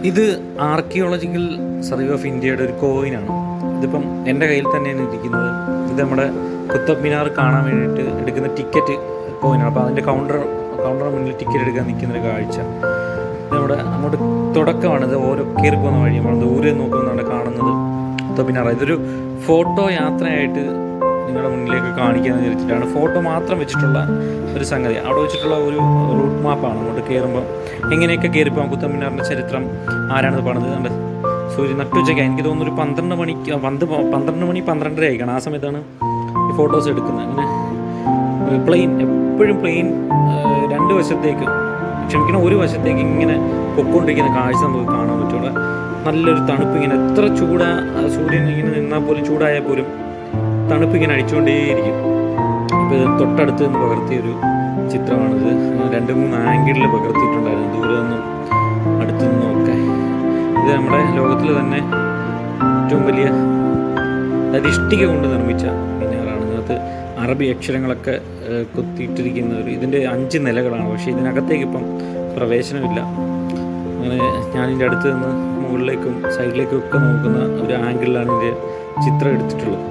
ഇത് archaeological survey of ഇന്ത്യയുടെ ഒരു കോയിനാണ്. ഇതിപ്പം എൻ്റെ കയ്യിൽ തന്നെയാണ് ഇരിക്കുന്നത്. ഇത് നമ്മുടെ കുത്തബ് മിനാർ കാണാൻ വേണ്ടിയിട്ട് എടുക്കുന്ന ടിക്കറ്റ് കോയിനാണ്. അപ്പോൾ അതിൻ്റെ കൗണ്ടറിന് മുന്നിൽ ടിക്കറ്റ് എടുക്കാൻ നിൽക്കുന്നൊരു കാഴ്ച. ഇത് നമ്മുടെ അങ്ങോട്ട് തുടക്കമാണ്. ഇത് ഓരോ കയറി പോകുന്ന വഴി നമ്മൾ ദൂരെ നോക്കുന്നുണ്ട് കാണുന്നത് കുത്തബ് മിനാർ. ഇതൊരു ഫോട്ടോ യാത്രയായിട്ട് നിങ്ങളുടെ മുന്നിലേക്ക് കാണിക്കാമെന്ന് വിചാരിച്ചിട്ടാണ്. ഫോട്ടോ മാത്രം വെച്ചിട്ടുള്ള ഒരു സംഗതി. അവിടെ വെച്ചിട്ടുള്ള ഒരു റൂട്ട് മാപ്പാണ്. അങ്ങോട്ട് കയറുമ്പോൾ എങ്ങനെയൊക്കെ കയറിപ്പോകാം. കുത്തബ് മിനാറിൻ്റെ ചരിത്രം, ആരാണത് പണിത്, കണ്ട് സൂര്യൻ നട്ടുച്ചയ്ക്ക് എനിക്ക് തോന്നുന്നു ഒരു 12 മണിക്ക് 12 മണി 12:30 ആയിക്കണം. ആ സമയത്താണ് ഈ ഫോട്ടോസ് എടുക്കുന്നത്. അങ്ങനെ പ്ലെയിൻ, എപ്പോഴും പ്ലെയിൻ രണ്ട് വശത്തേക്ക്, ക്ഷമിക്കണം, ഒരു വശത്തേക്ക് ഇങ്ങനെ പൊക്കൊണ്ടിരിക്കുന്ന കാഴ്ച നമുക്ക് കാണാൻ പറ്റുള്ളൂ. നല്ലൊരു തണുപ്പ്, ഇങ്ങനെ എത്ര സൂര്യൻ ഇങ്ങനെ നിന്നാൽ പോലും, ചൂടായാൽ പോലും തണുപ്പ് ഇങ്ങനെ അടിച്ചുകൊണ്ടേയിരിക്കും. ഇപ്പോൾ ഇത് തൊട്ടടുത്ത് നിന്ന് പകർത്തിയൊരു ചിത്രമാണിത്. 2-3 ആംഗിളിൽ പകർത്തിയിട്ടുണ്ടായിരുന്നു, ദൂരെ നിന്നും അടുത്തു നിന്നും ഒക്കെ. ഇത് നമ്മുടെ ലോകത്തിൽ തന്നെ ഏറ്റവും വലിയ ഇഷ്ടിക കൊണ്ട് നിർമ്മിച്ച മിനാറാണ്. ഇതിനകത്ത് അറബി അക്ഷരങ്ങളൊക്കെ കൊത്തിയിട്ടിരിക്കുന്ന ഇതിൻ്റെ 5 നിലകളാണ്. പക്ഷേ ഇതിനകത്തേക്ക് ഇപ്പം പ്രവേശനമില്ല. അങ്ങനെ ഞാനിതിൻ്റെ അടുത്ത് നിന്ന് മുകളിലേക്കും സൈഡിലേക്കും ഒക്കെ നോക്കുന്ന ഒരു ആംഗിളിലാണ് ഇതിൻ്റെ ചിത്രം എടുത്തിട്ടുള്ളത്.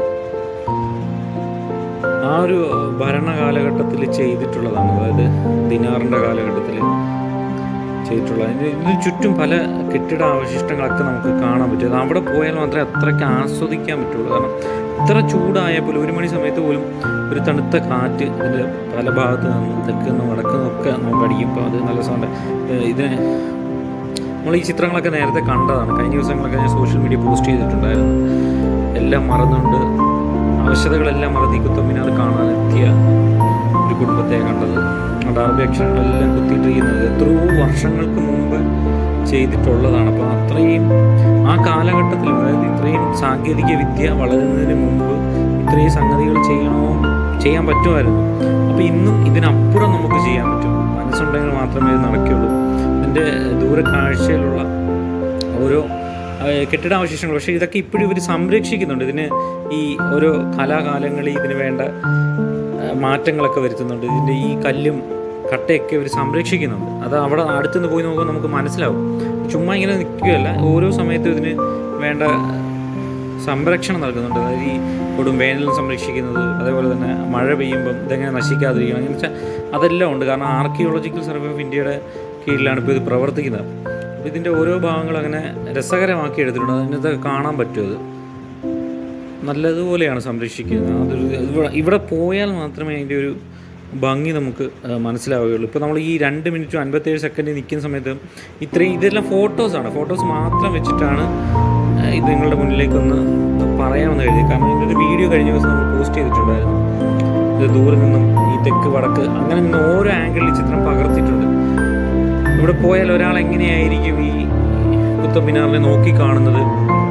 ആ ഒരു ഭരണകാലഘട്ടത്തിൽ ചെയ്തിട്ടുള്ളതാണ്. അതായത് ദിനാറിൻ്റെ കാലഘട്ടത്തിൽ ചെയ്തിട്ടുള്ളത്. ഇതിന് ചുറ്റും പല കെട്ടിടാവശിഷ്ടങ്ങളൊക്കെ നമുക്ക് കാണാൻ പറ്റും. അത് അവിടെ പോയാൽ മാത്രമേ അത്രയ്ക്ക് ആസ്വദിക്കാൻ പറ്റുള്ളൂ. കാരണം ഇത്ര ചൂടായാൽ പോലും 1 മണി സമയത്ത് പോലും ഒരു തണുത്ത കാറ്റ് ഇതിൻ്റെ പല ഭാഗത്ത് നിന്നും തെക്കുന്നും വടക്കുന്നും ഒക്കെ നമുക്ക് അടിക്കുമ്പോൾ അത് നല്ല സൗണ്ട്. ഇതിന് നമ്മൾ ഈ ചിത്രങ്ങളൊക്കെ നേരത്തെ കണ്ടതാണ്. കഴിഞ്ഞ ദിവസങ്ങളൊക്കെ ഞാൻ സോഷ്യൽ മീഡിയ പോസ്റ്റ് ചെയ്തിട്ടുണ്ടായിരുന്നു. എല്ലാം മറന്നുകൊണ്ട്, ആവശ്യതകളെല്ലാം മറന്ന് ഈ കുത്തബ് മിനാർ കാണാനെത്തിയ ഒരു കുടുംബത്തെ കണ്ടത്. അവിടെ അറബി അക്ഷരങ്ങളെല്ലാം കുത്തിയിട്ടിരിക്കുന്നത് എത്രയോ വർഷങ്ങൾക്ക് മുമ്പ് ചെയ്തിട്ടുള്ളതാണ്. അപ്പോൾ അത്രയും ആ കാലഘട്ടത്തിൽ, അതായത് ഇത്രയും സാങ്കേതിക വിദ്യ വളരുന്നതിന് മുമ്പ് ഇത്രയും സംഗതികൾ ചെയ്യാൻ പറ്റുമായിരുന്നു. അപ്പോൾ ഇന്നും ഇതിനപ്പുറം നമുക്ക് ചെയ്യാൻ പറ്റും. മനസ്സുണ്ടെങ്കിൽ മാത്രമേ ഇത് നടക്കുകയുള്ളൂ. ഇതിൻ്റെ ദൂരക്കാഴ്ചയിലുള്ള ഓരോ കെട്ടിടാവശിഷ്ടങ്ങൾ, പക്ഷേ ഇതൊക്കെ ഇപ്പോഴും ഇവർ സംരക്ഷിക്കുന്നുണ്ട്. ഇതിന് ഈ ഓരോ കലാകാലങ്ങളിൽ ഇതിന് വേണ്ട മാറ്റങ്ങളൊക്കെ വരുത്തുന്നുണ്ട്. ഇതിൻ്റെ ഈ കല്ലും കട്ടയൊക്കെ ഇവർ സംരക്ഷിക്കുന്നുണ്ട്. അത് അവിടെ അടുത്തുനിന്ന് പോയി നോക്കുമ്പോൾ നമുക്ക് മനസ്സിലാവും. ചുമ്മാ ഇങ്ങനെ നിൽക്കുകയല്ല, ഓരോ സമയത്തും ഇതിന് വേണ്ട സംരക്ഷണം നൽകുന്നുണ്ട്. അതായത് ഈ കൊടും വേനലും സംരക്ഷിക്കുന്നത്, അതേപോലെ തന്നെ മഴ പെയ്യുമ്പം ഇതെങ്ങനെ നശിക്കാതിരിക്കണം, അങ്ങനെ വെച്ചാൽ അതെല്ലാം ഉണ്ട്. കാരണം ആർക്കിയോളജിക്കൽ സർവേ ഓഫ് ഇന്ത്യയുടെ കീഴിലാണ് ഇപ്പോൾ ഇത് പ്രവർത്തിക്കുന്നത്. അപ്പോൾ ഇതിൻ്റെ ഓരോ ഭാഗങ്ങളും അങ്ങനെ രസകരമാക്കി എടുത്തിട്ടുണ്ട്. അതിനകത്ത് കാണാൻ പറ്റും. അത് നല്ലതുപോലെയാണ് സംരക്ഷിക്കുന്നത്. ഇവിടെ പോയാൽ മാത്രമേ അതിൻ്റെ ഒരു ഭംഗി നമുക്ക് മനസ്സിലാവുകയുള്ളൂ. ഇപ്പോൾ നമ്മൾ ഈ 2 മിനിറ്റും 57 സെക്കൻഡ് നിൽക്കുന്ന സമയത്ത് ഇതെല്ലാം ഫോട്ടോസാണ്. ഫോട്ടോസ് മാത്രം വെച്ചിട്ടാണ് ഇത് നിങ്ങളുടെ മുന്നിലേക്കൊന്ന് പറയാമെന്ന് കരുതി. കാരണം ഇതിൻ്റെ ഒരു വീഡിയോ കഴിഞ്ഞ ദിവസം നമ്മൾ പോസ്റ്റ് ചെയ്തിട്ടുണ്ടായിരുന്നു. ഇത് ദൂരെ നിന്നും ഈ തെക്ക് വടക്ക് അങ്ങനെ നിന്ന് ഓരോ ആംഗിളിൽ ചിത്രം പകർത്തിയിട്ടുണ്ട്. ഇവിടെ പോയാൽ ഒരാൾ എങ്ങനെയായിരിക്കും ഈ കുത്തബ് മിനാറിനെ നോക്കി കാണുന്നത്,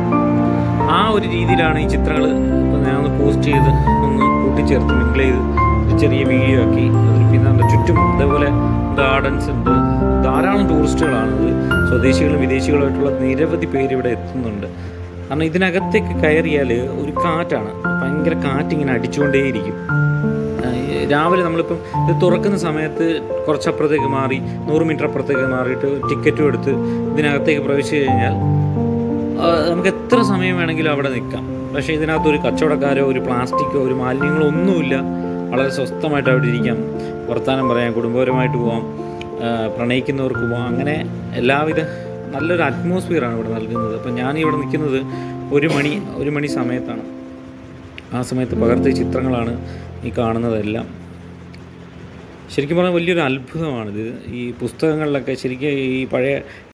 ആ ഒരു രീതിയിലാണ് ഈ ചിത്രങ്ങൾ ഞാനൊന്ന് പോസ്റ്റ് ചെയ്ത് ഒന്ന് കൂട്ടിച്ചേർത്ത് മിങ്കിൾ ചെയ്ത് ഒരു ചെറിയ വീഡിയോ ആക്കി. അതിൽ പിന്നെ അതിൻ്റെ ചുറ്റും അതേപോലെ ഗാർഡൻസ് ഉണ്ട്. ധാരാളം ടൂറിസ്റ്റുകളാണത്. സ്വദേശികളും വിദേശികളുമായിട്ടുള്ള നിരവധി പേര് ഇവിടെ എത്തുന്നുണ്ട്. കാരണം ഇതിനകത്തേക്ക് കയറിയാൽ ഒരു കാറ്റാണ്, ഭയങ്കര കാറ്റിങ്ങനെ അടിച്ചുകൊണ്ടേയിരിക്കും. രാവിലെ നമ്മളിപ്പം ഇത് തുറക്കുന്ന സമയത്ത് കുറച്ചപ്പുറത്തേക്ക് മാറി 100 മീറ്റർ അപ്പുറത്തേക്ക് മാറിയിട്ട് ടിക്കറ്റും എടുത്ത് ഇതിനകത്തേക്ക് പ്രവേശിച്ച് കഴിഞ്ഞാൽ നമുക്ക് എത്ര സമയം വേണമെങ്കിലും അവിടെ നിൽക്കാം. പക്ഷേ ഇതിനകത്തൊരു കച്ചവടക്കാരോ ഒരു പ്ലാസ്റ്റിക്കോ ഒരു മാലിന്യങ്ങളോ ഒന്നുമില്ല. വളരെ സ്വസ്ഥമായിട്ട് അവിടെ ഇരിക്കാം, വർത്തമാനം പറയാം, കുടുംബപരമായിട്ട് പോകാം, പ്രണയിക്കുന്നവർക്ക് പോകാം. അങ്ങനെ എല്ലാവിധ നല്ലൊരു അറ്റ്മോസ്ഫിയറാണ് ഇവിടെ നൽകുന്നത്. അപ്പം ഞാനിവിടെ നിൽക്കുന്നത് 1 മണി സമയത്താണ്. ആ സമയത്ത് പകർത്തിയ ചിത്രങ്ങളാണ് ഈ കാണുന്നതെല്ലാം. ശരിക്കും പറഞ്ഞാൽ വലിയൊരു അത്ഭുതമാണിത്. ഈ പുസ്തകങ്ങളിലൊക്കെ ശരിക്കും ഈ പഴയ